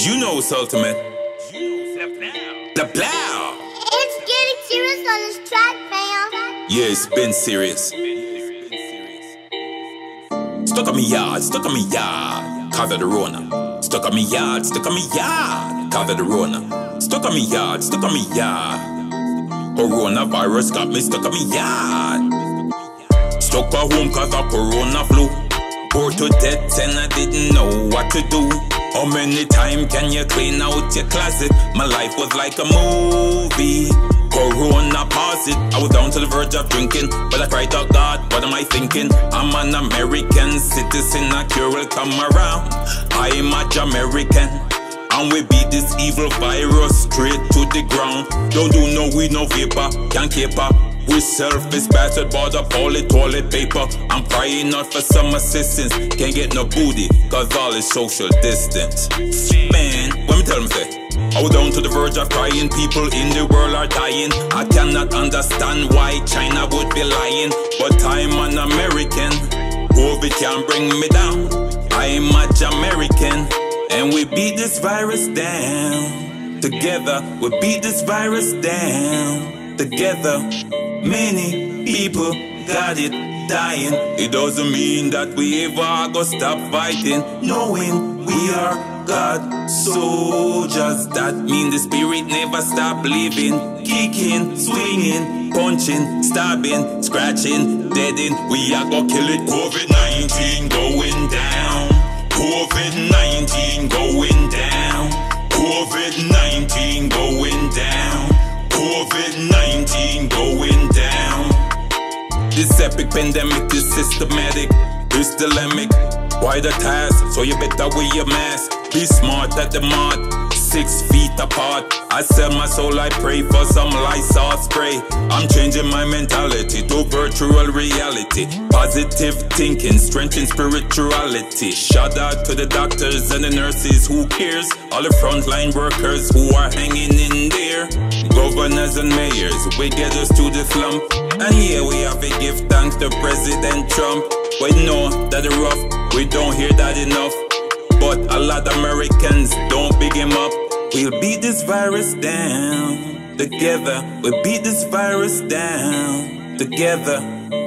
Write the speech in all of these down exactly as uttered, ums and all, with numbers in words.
You know it's ultimate. The blow. It's getting serious on this track, fam. Yeah, it's been serious. Stuck on me yard, stuck on me yard, cause of the Rona. Stuck on me yard, stuck on me yard, cause of the Rona. Stuck on me yard, stuck on me yard. Coronavirus got me stuck on me yard. Stuck at home cause of corona flu. Bored to death and I didn't know what to do. How many times can you clean out your closet? My life was like a movie. Corona paused it. I was down to the verge of drinking, but I cried out, God, what am I thinking? I'm an American citizen, a cure will come around. I'm a Jamaican, and we beat this evil virus straight to the ground. Don't do no weed, no vapor, can't keep up. We surface battered by the poly toilet paper. I'm crying out for some assistance. Can't get no booty, cause all is social distance. Man, let me tell them say, I was down to the verge of crying. People in the world are dying. I cannot understand why China would be lying, but I'm an American. COVID can't bring me down. I'm a Jamaican, and we beat this virus down. Together, we beat this virus down. Together, many people got it dying. It doesn't mean that we ever go stop fighting, knowing we are God soldiers. That mean the spirit never stop living, kicking, swinging, punching, stabbing, scratching, deading. We are gonna kill it. COVID nineteen going down. COVID nineteen going down. COVID nineteen going down. COVID nineteen going down. This epic pandemic is systematic, it's dilemmic. Why the task? So you better wear your mask. Be smart at the mark, six feet apart. I sell my soul, I pray for some Lysol spray. I'm changing my mentality to virtual reality. Positive thinking, strength in spirituality. Shout out to the doctors and the nurses, who cares? All the frontline workers who are hanging in there. Governors and mayors, we get us to the slump. And here we have to give thanks to President Trump. We know that the rough, we don't hear that enough, but a lot of Americans don't big him up. We'll beat this virus down. Together, we'll beat this virus down. Together,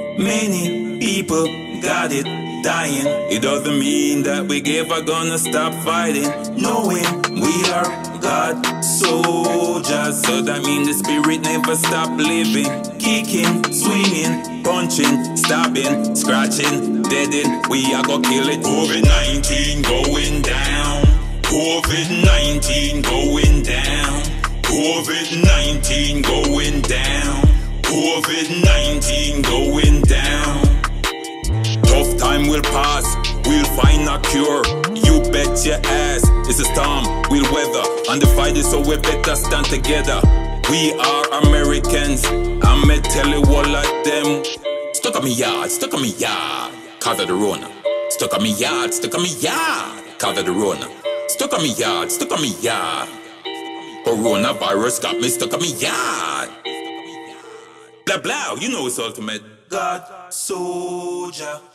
many people got it dying. It doesn't mean that we ever gonna stop fighting, knowing we are God soldiers. So that means the spirit never stop living, kicking, swinging, punching, stabbing, scratching, deading. We are gonna kill it. COVID nineteen going down. COVID nineteen going down. COVID nineteen going down. COVID nineteen going down. Tough time will pass, we'll find a cure. You bet your ass, it's a storm we'll weather. And the fight is so we better stand together. We are Americans, I'ma tell you all of them. Stuck on me yard, stuck on me yard, cause of the Rona. Stuck on me yard, stuck on me yard, cause of the Rona. Stuck on me yard, stuck on me yard. Coronavirus got me stuck on me yard. Blah blah, you know it's ultimate. God soldier.